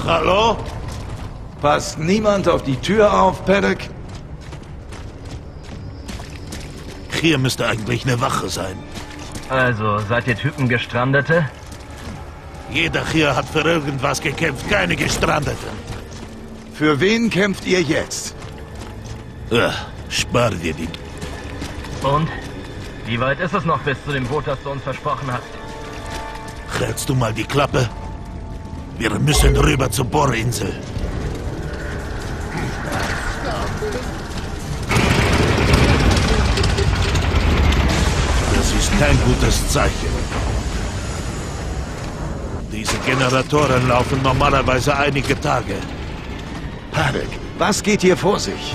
Hallo? Passt niemand auf die Tür auf, Paddock? Hier müsste eigentlich eine Wache sein. Also, seid ihr Typen Gestrandete? Jeder hier hat für irgendwas gekämpft, keine Gestrandeten. Für wen kämpft ihr jetzt? Spar dir die... Und? Wie weit ist es noch bis zu dem Boot, das du uns versprochen hast? Hältst du mal die Klappe? Wir müssen rüber zur Bohrinsel. Das ist kein gutes Zeichen. Diese Generatoren laufen normalerweise einige Tage. Paddock, was geht hier vor sich?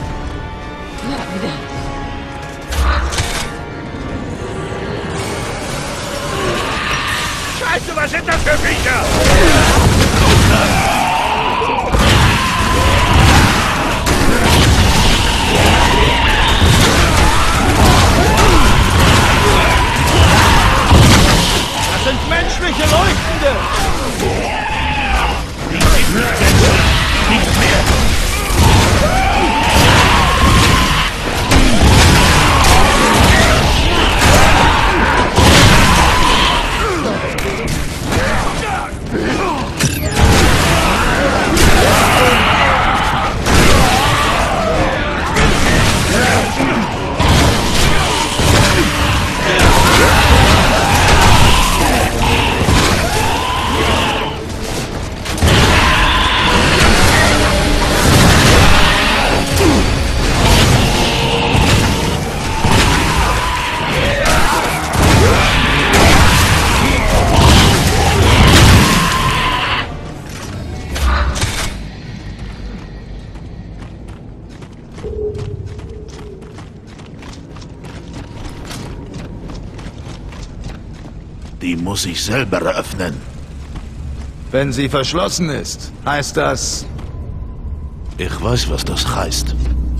Scheiße, was sind das für Viecher? Das sind menschliche Leuchtende! Die sind nicht mehr. Die muss ich selber öffnen. Wenn sie verschlossen ist, heißt das... Ich weiß, was das heißt.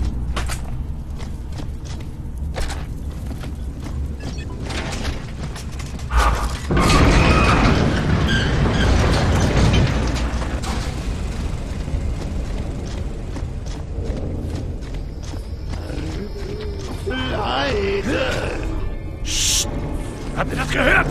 Psst. Habt ihr das gehört?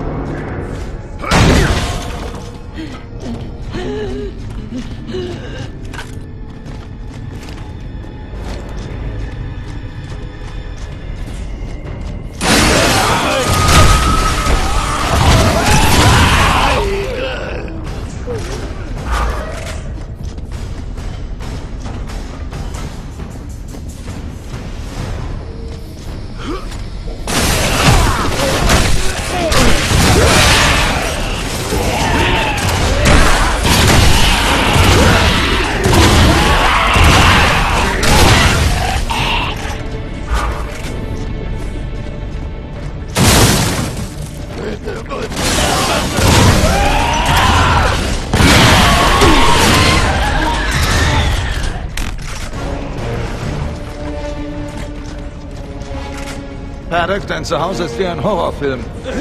Paddock, dein Zuhause ist wie ein Horrorfilm.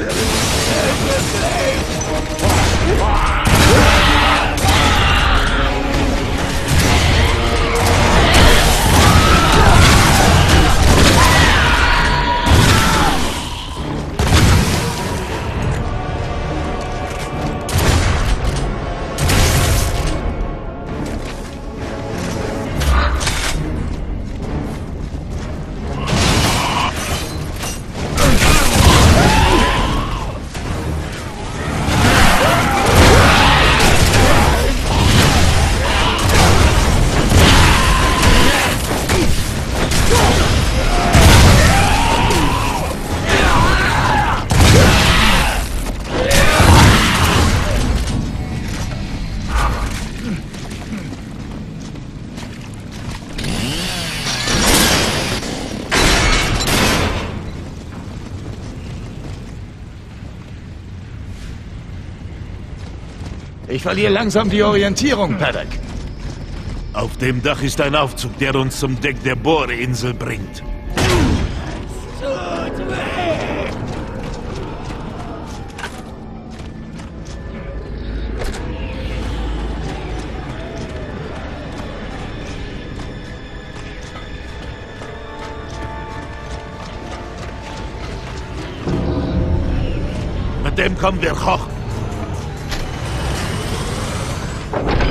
Ich verliere langsam die Orientierung, Paddock. Auf dem Dach ist ein Aufzug, der uns zum Deck der Bohrinsel bringt. dem kommen wir hoch.